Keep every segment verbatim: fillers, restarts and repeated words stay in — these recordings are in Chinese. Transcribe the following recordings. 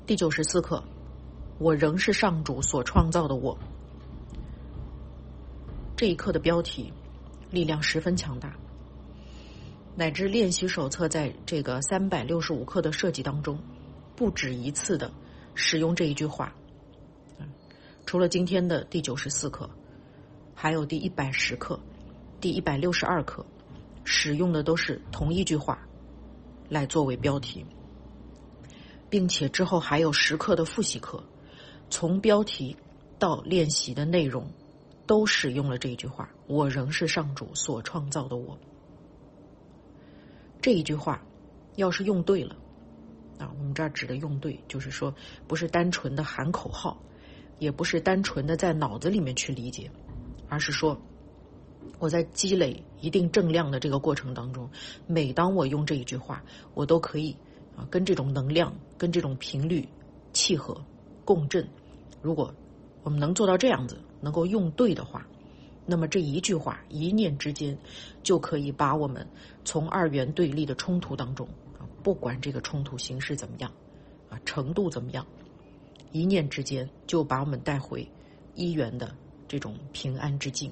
第九十四课，我仍是上主所创造的我。这一课的标题力量十分强大，乃至练习手册在这个三百六十五课的设计当中，不止一次的使用这一句话。除了今天的第九十四课，还有第一百十课、第一百六十二课，使用的都是同一句话来作为标题，并且之后还有十课的复习课，从标题到练习的内容都使用了这一句话：我仍是上主所创造的我。这一句话要是用对了啊，我们这儿指的用对，就是说不是单纯的喊口号，也不是单纯的在脑子里面去理解，而是说我在积累一定正量的这个过程当中，每当我用这一句话，我都可以啊跟这种能量、跟这种频率契合共振。如果我们能做到这样子，能够用对的话，那么这一句话一念之间就可以把我们从二元对立的冲突当中啊，不管这个冲突形式怎么样啊，程度怎么样，一念之间就把我们带回一元的这种平安之境。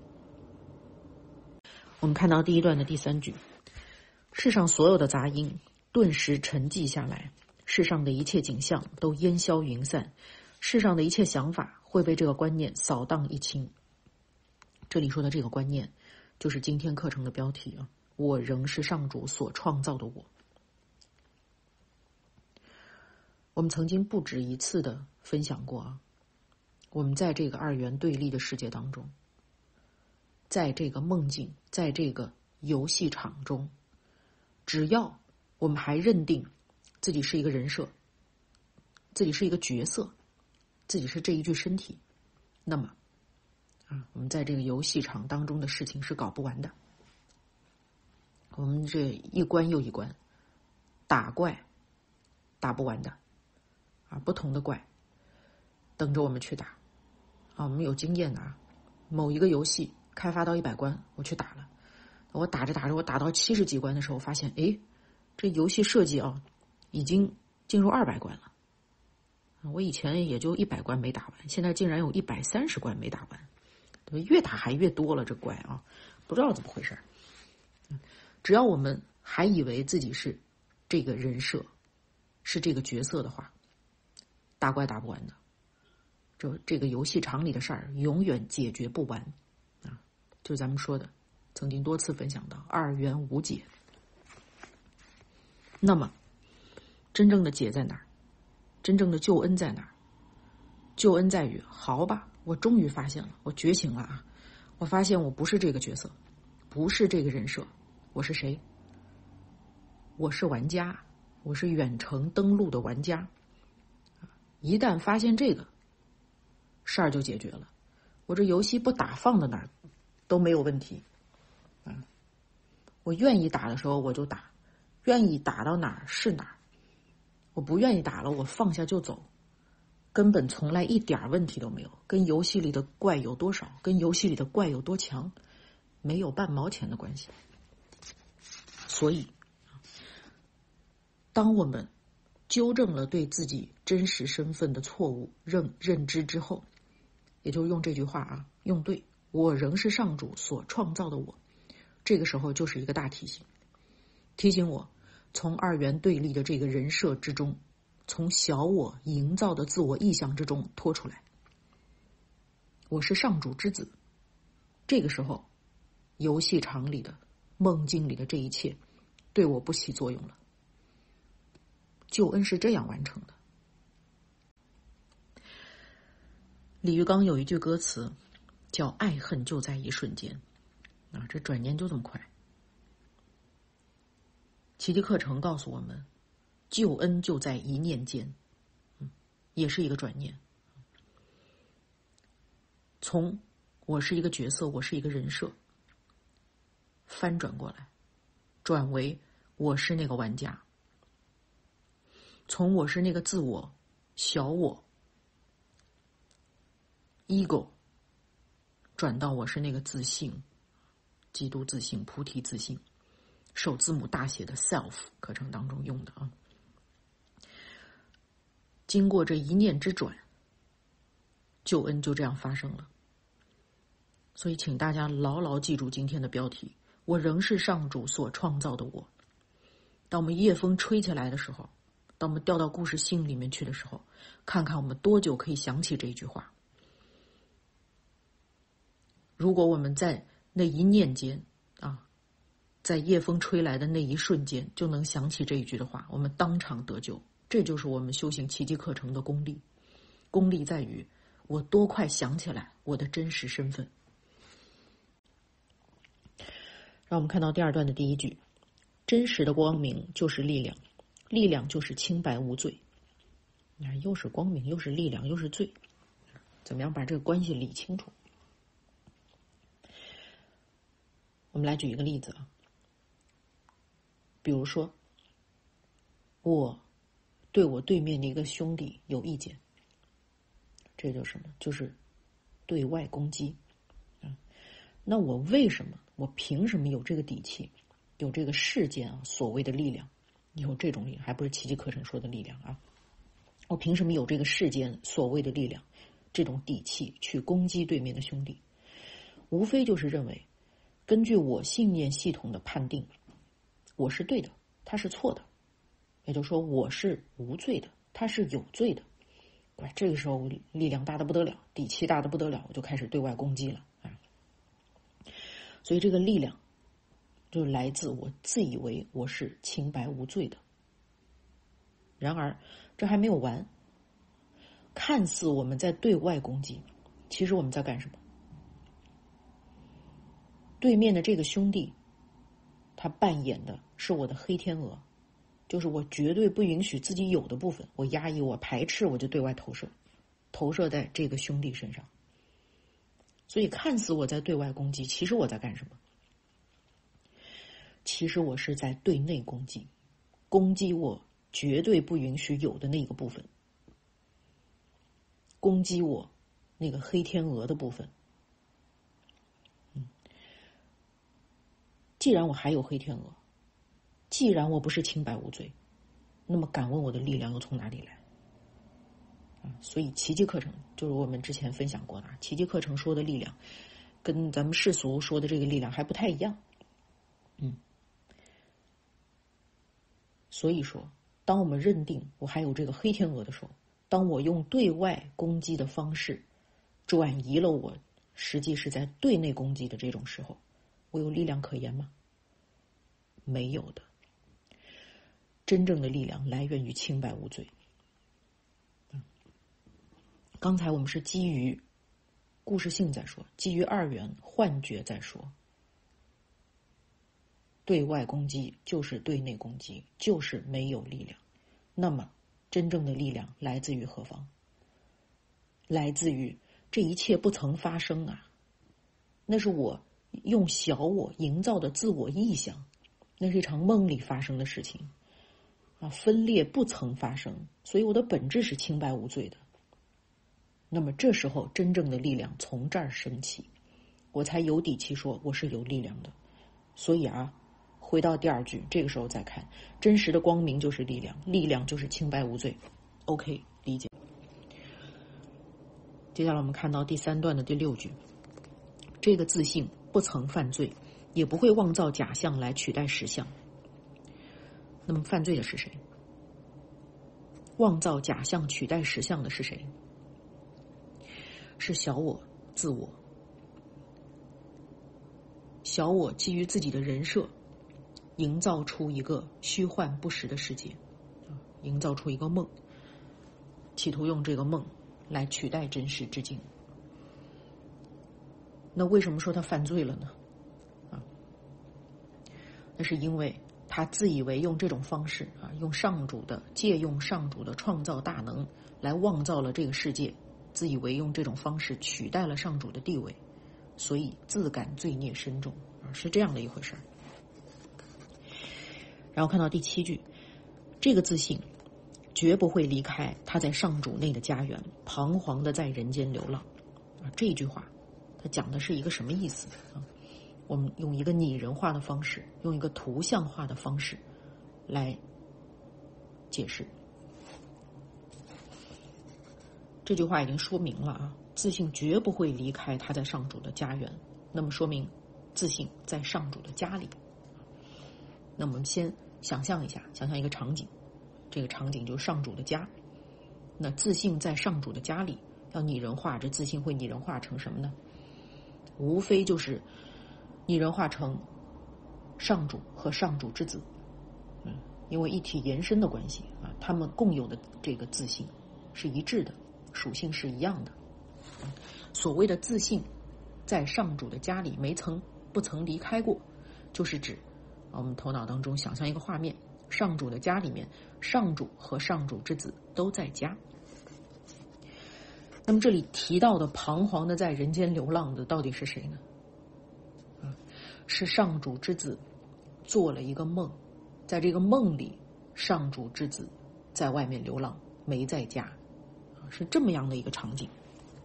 我们看到第一段的第三句：世上所有的杂音顿时沉寂下来，世上的一切景象都烟消云散，世上的一切想法会被这个观念扫荡一清。这里说的这个观念就是今天课程的标题啊，我仍是上主所创造的我。我们曾经不止一次的分享过啊，我们在这个二元对立的世界当中，在这个梦境，在这个游戏场中，只要我们还认定自己是一个人设，自己是一个角色，自己是这一具身体，那么啊，我们在这个游戏场当中的事情是搞不完的。我们这一关又一关，打怪打不完的啊，不同的怪等着我们去打啊。我们有经验的啊，某一个游戏开发到一百关，我去打了，我打着打着，我打到七十几关的时候，发现哎，这游戏设计啊，已经进入二百关了。我以前也就一百关没打完，现在竟然有一百三十关没打完。越打还越多了，这怪啊，不知道怎么回事。只要我们还以为自己是这个人设，是这个角色的话，打怪打不完的。这这个游戏场里的事儿永远解决不完啊！就是咱们说的，曾经多次分享到二元无解。那么，真正的解在哪儿？真正的救恩在哪儿？救恩在于，好吧，我终于发现了，我觉醒了啊！我发现我不是这个角色，不是这个人设，我是谁？我是玩家，我是远程登录的玩家。一旦发现这个事儿就解决了，我这游戏不打放到哪儿都没有问题啊！我愿意打的时候我就打，愿意打到哪儿是哪儿，我不愿意打了我放下就走。根本从来一点问题都没有，跟游戏里的怪有多少，跟游戏里的怪有多强，没有半毛钱的关系。所以，当我们纠正了对自己真实身份的错误认认知之后，也就是用这句话啊，用对，我仍是上主所创造的我，这个时候就是一个大提醒，提醒我从二元对立的这个人设之中，从小我营造的自我意象之中脱出来。我是上主之子，这个时候游戏场里的梦境里的这一切对我不起作用了。救恩是这样完成的。李玉刚有一句歌词叫爱恨就在一瞬间啊，这转念就这么快。奇迹课程告诉我们，救恩就在一念间，嗯，也是一个转念。从我是一个角色，我是一个人设，翻转过来，转为我是那个玩家。从我是那个自我、小我、ego， 转到我是那个自信、基督自信、菩提自信，首字母大写的 self 课程当中用的啊。 经过这一念之转，救恩就这样发生了。所以请大家牢牢记住今天的标题，我仍是上主所创造的我。当我们夜风吹起来的时候，当我们掉到故事性里面去的时候，看看我们多久可以想起这一句话。如果我们在那一念间啊，在夜风吹来的那一瞬间就能想起这一句的话，我们当场得救。这就是我们修行奇迹课程的功力。功力在于我多快想起来我的真实身份。让我们看到第二段的第一句，真实的光明就是力量，力量就是清白无罪。又是光明，又是力量，又是罪，怎么样把这个关系理清楚？我们来举一个例子啊，比如说，我对我对面的一个兄弟有意见，这就是什么？就是对外攻击。啊，那我为什么？我凭什么有这个底气，有这个世间啊所谓的力量，有这种力量，还不是奇迹课程说的力量啊？我凭什么有这个世间所谓的力量，这种底气去攻击对面的兄弟？无非就是认为，根据我信念系统的判定，我是对的，他是错的，也就是说我是无罪的，他是有罪的。这个时候力量大得不得了，底气大得不得了，我就开始对外攻击了啊！所以这个力量就来自我自以为我是清白无罪的。然而这还没有完，看似我们在对外攻击，其实我们在干什么？对面的这个兄弟，他扮演的是我的黑天鹅，就是我绝对不允许自己有的部分，我压抑，我排斥，我就对外投射，投射在这个兄弟身上。所以看似我在对外攻击，其实我在干什么？其实我是在对内攻击，攻击我绝对不允许有的那个部分，攻击我那个黑天鹅的部分。嗯，既然我还有黑天鹅，既然我不是清白无罪，那么敢问我的力量又从哪里来？啊，所以奇迹课程就是我们之前分享过的，奇迹课程说的力量，跟咱们世俗说的这个力量还不太一样。嗯，所以说，当我们认定我还有这个黑天鹅的时候，当我用对外攻击的方式转移了我实际是在对内攻击的这种时候，我有力量可言吗？没有的。真正的力量来源于清白无罪。刚才我们是基于故事性在说，基于二元幻觉在说，对外攻击就是对内攻击，就是没有力量。那么真正的力量来自于何方？来自于这一切不曾发生啊，那是我用小我营造的自我臆想，那是一场梦里发生的事情啊，分裂不曾发生，所以我的本质是清白无罪的。那么这时候真正的力量从这儿升起，我才有底气说我是有力量的。所以啊，回到第二句，这个时候再看，真实的光明就是力量，力量就是清白无罪。 OK， 理解。接下来我们看到第三段的第六句，这个自信不曾犯罪，也不会妄造假象来取代实相。那么犯罪的是谁？妄造假象取代实相的是谁？是小我、自我。小我基于自己的人设，营造出一个虚幻不实的世界，营造出一个梦，企图用这个梦来取代真实之境。那为什么说他犯罪了呢？啊，那是因为他自以为用这种方式啊，用上主的借用上主的创造大能来妄造了这个世界，自以为用这种方式取代了上主的地位，所以自感罪孽深重啊，是这样的一回事儿。然后看到第七句，这个自信绝不会离开他在上主内的家园，彷徨的在人间流浪啊。这一句话它讲的是一个什么意思啊？我们用一个拟人化的方式，用一个图像化的方式来解释。 这句话已经说明了啊，自信绝不会离开他在上主的家园，那么说明自信在上主的家里。那我们先想象一下，想象一个场景，这个场景就是上主的家。那自信在上主的家里，要拟人化，这自信会拟人化成什么呢？无非就是拟人化成上主和上主之子，嗯，因为一体延伸的关系啊，他们共有的这个自信是一致的，属性是一样的。所谓的自信在上主的家里没曾不曾离开过，就是指我们头脑当中想象一个画面，上主的家里面，上主和上主之子都在家。那么这里提到的彷徨的在人间流浪的到底是谁呢？啊，是上主之子做了一个梦，在这个梦里，上主之子在外面流浪，没在家，是这么样的一个场景。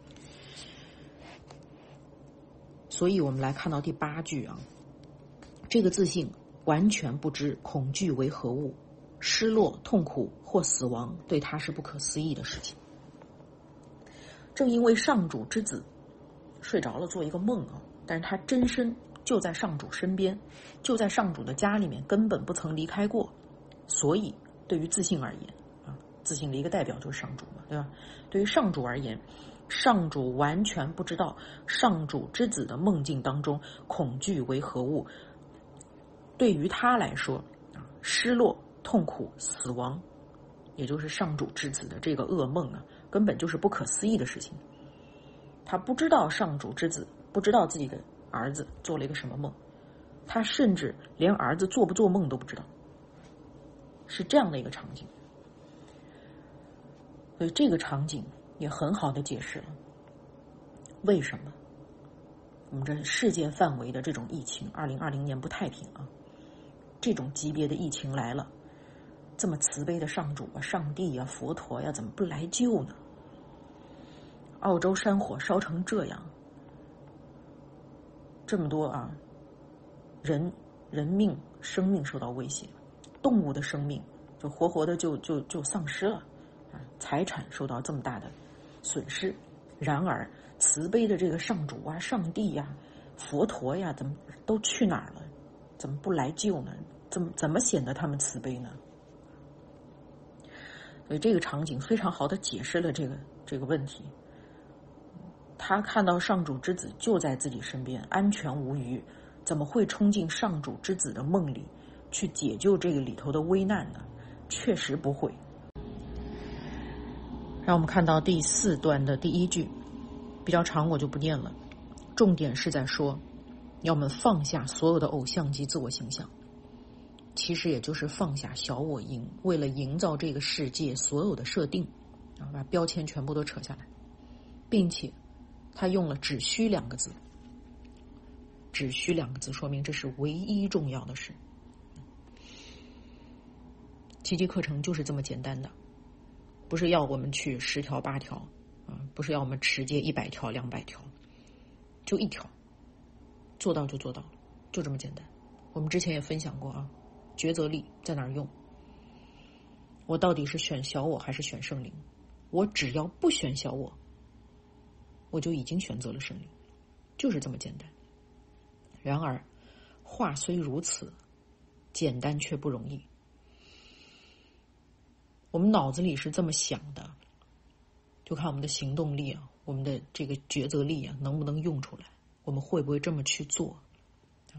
所以我们来看到第八句啊，这个自信完全不知恐惧为何物，失落、痛苦或死亡对他是不可思议的事情。正因为上主之子睡着了做一个梦啊，但是他真身就在上主身边，就在上主的家里面，根本不曾离开过，所以对于自信而言啊，自信的一个代表就是上主嘛，对吧？对于上主而言，上主完全不知道上主之子的梦境当中恐惧为何物，对于他来说啊，失落、痛苦、死亡，也就是上主之子的这个噩梦啊，根本就是不可思议的事情。他不知道上主之子，不知道自己的儿子做了一个什么梦，他甚至连儿子做不做梦都不知道，是这样的一个场景。所以这个场景也很好的解释了为什么我们这世界范围的这种疫情，二零二零年不太平啊，这种级别的疫情来了，这么慈悲的上主啊、上帝啊、佛陀呀，怎么不来救呢？澳洲山火烧成这样，这么多啊，人人命、生命受到威胁，动物的生命就活活的就就就丧失了啊，财产受到这么大的损失。然而，慈悲的这个上主啊、上帝呀、佛陀呀，怎么都去哪儿了？怎么不来救呢？怎么怎么显得他们慈悲呢？所以这个场景非常好的解释了这个这个问题。他看到上主之子就在自己身边，安全无虞，怎么会冲进上主之子的梦里去解救这个里头的危难呢？确实不会。让我们看到第四段的第一句，比较长，我就不念了。重点是在说，要我们放下所有的偶像及自我形象，其实也就是放下小我营，为了营造这个世界所有的设定，啊，把标签全部都扯下来，并且他用了只需两个字，只需两个字，说明这是唯一重要的事。奇迹课程就是这么简单的，不是要我们去十条八条啊，不是要我们持戒一百条两百条，就一条，做到就做到了，就这么简单。我们之前也分享过啊，抉择力在哪儿用？我到底是选小我还是选圣灵？我只要不选小我，我就已经选择了圣灵，就是这么简单。然而话虽如此，简单却不容易。我们脑子里是这么想的，就看我们的行动力啊，我们的这个抉择力啊，能不能用出来？我们会不会这么去做？啊，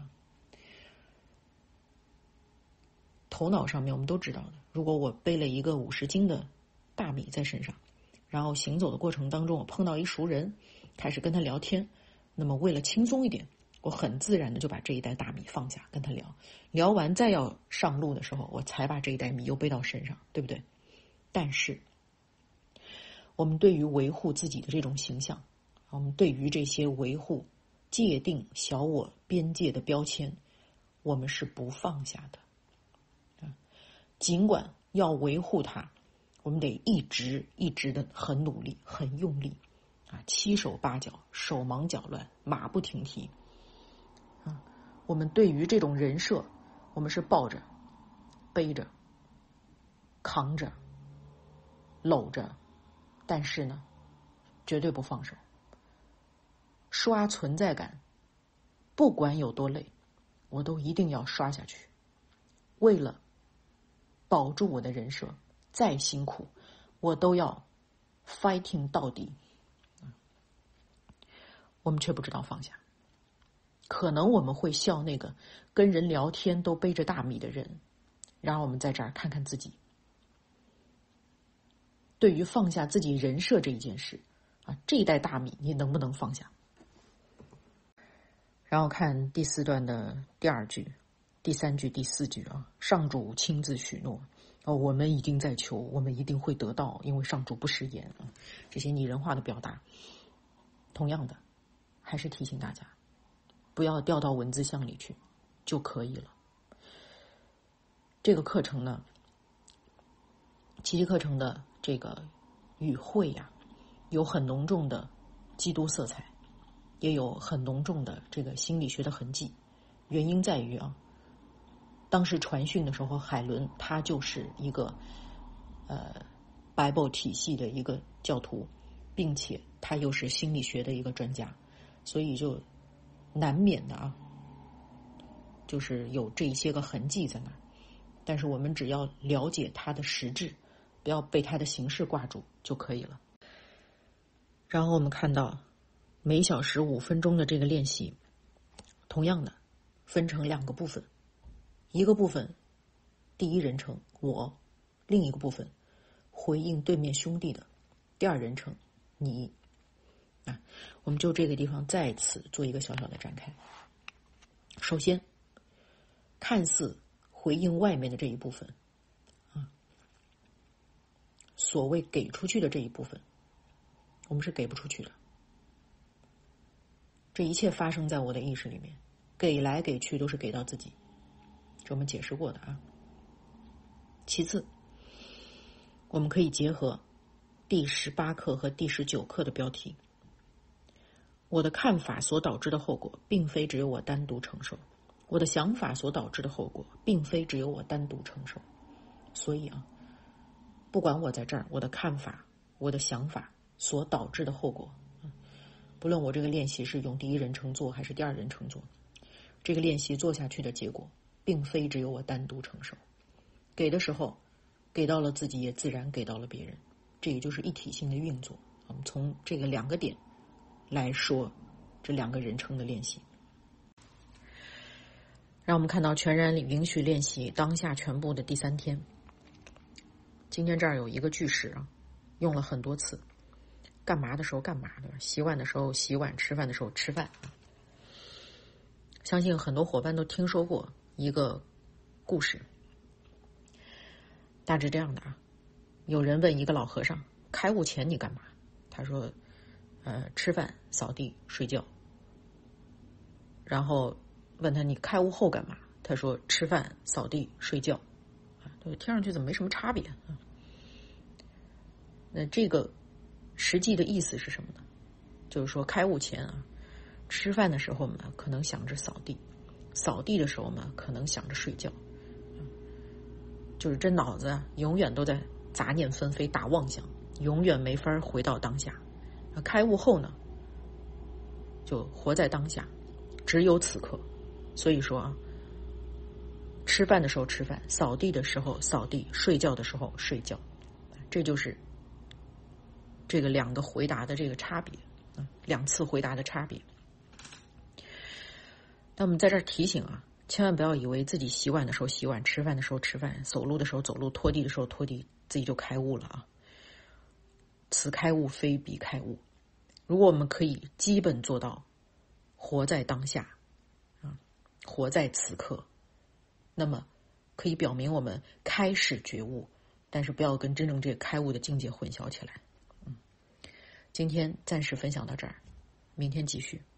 头脑上面我们都知道的，如果我背了一个五十斤的大米在身上，然后行走的过程当中，我碰到一熟人，开始跟他聊天，那么为了轻松一点，我很自然的就把这一袋大米放下，跟他聊，聊完再要上路的时候，我才把这一袋米又背到身上，对不对？但是我们对于维护自己的这种形象，我们对于这些维护界定小我边界的标签，我们是不放下的。尽管要维护它，我们得一直一直的很努力很用力啊，七手八脚，手忙脚乱，马不停蹄啊。我们对于这种人设，我们是抱着背着扛着搂着，但是呢绝对不放手。刷存在感，不管有多累，我都一定要刷下去。为了保住我的人设，再辛苦，我都要 fighting 到底。我们却不知道放下。可能我们会笑那个跟人聊天都背着大米的人，然后我们在这儿看看自己。对于放下自己人设这一件事啊，这一袋大米你能不能放下？然后看第四段的第二句、第三句、第四句啊，上主亲自许诺哦，我们一定在求，我们一定会得到，因为上主不食言啊。这些拟人化的表达，同样的，还是提醒大家，不要掉到文字箱里去就可以了。这个课程呢，奇迹课程的这个语汇呀、啊，有很浓重的基督色彩，也有很浓重的这个心理学的痕迹。原因在于啊，当时传讯的时候，海伦他就是一个呃 Bible 体系的一个教徒，并且他又是心理学的一个专家，所以就难免的啊，就是有这一些个痕迹在那儿。但是我们只要了解它的实质，不要被它的形式挂住就可以了。然后我们看到每小时五分钟的这个练习，同样的分成两个部分，一个部分第一人称我，另一个部分回应对面兄弟的第二人称你啊。我们就这个地方再次做一个小小的展开。首先，看似回应外面的这一部分啊，所谓给出去的这一部分，我们是给不出去的。这一切发生在我的意识里面，给来给去都是给到自己，这我们解释过的啊。其次，我们可以结合第十八课和第十九课的标题，我的看法所导致的后果并非只有我单独承受，我的想法所导致的后果并非只有我单独承受。所以啊，不管我在这儿，我的看法，我的想法所导致的后果，不论我这个练习是用第一人称做还是第二人称做，这个练习做下去的结果并非只有我单独承受。给的时候给到了自己，也自然给到了别人，这也就是一体性的运作。我们从这个两个点来说这两个人称的练习。让我们看到全然允许练习当下全部的第三天。今天这儿有一个句式啊，用了很多次，干嘛的时候干嘛，对吧？洗碗的时候洗碗，吃饭的时候吃饭。相信很多伙伴都听说过一个故事，大致这样的啊，有人问一个老和尚，开悟前你干嘛？他说呃，吃饭扫地睡觉。然后问他你开悟后干嘛？他说吃饭扫地睡觉。对，听上去怎么没什么差别啊？那这个实际的意思是什么呢？就是说开悟前啊，吃饭的时候呢可能想着扫地，扫地的时候呢可能想着睡觉，就是这脑子啊永远都在杂念纷飞打妄想，永远没法回到当下。开悟后呢就活在当下，只有此刻。所以说啊，吃饭的时候吃饭，扫地的时候扫地，睡觉的时候睡觉，这就是这个两个回答的这个差别，两次回答的差别。那我们在这儿提醒啊，千万不要以为自己洗碗的时候洗碗，吃饭的时候吃饭，走路的时候走路，拖地的时候拖地，自己就开悟了啊。此开悟非彼开悟。如果我们可以基本做到活在当下啊，活在此刻，那么可以表明我们开始觉悟，但是不要跟真正这个开悟的境界混淆起来。嗯，今天暂时分享到这儿，明天继续。